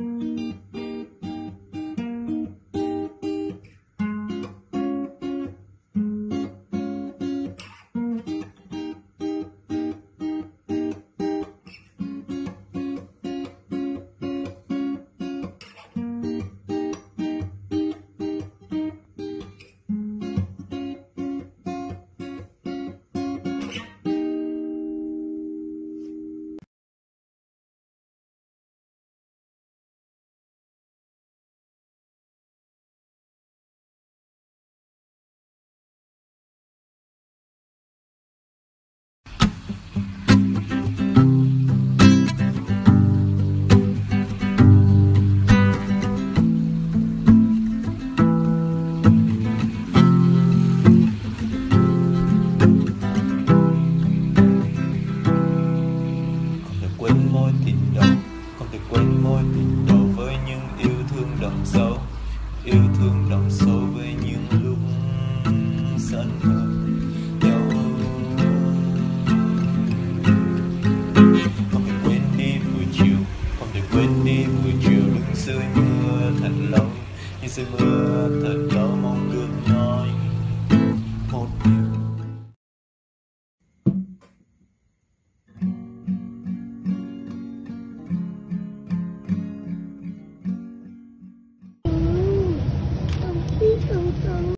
Yêu thương đậm sâu với những lúc giận hờn nhau. Không thể quên đi buổi chiều, không thể quên đi buổi chiều đứng dưới mưa thật lâu, như dưới mưa thật lâu mong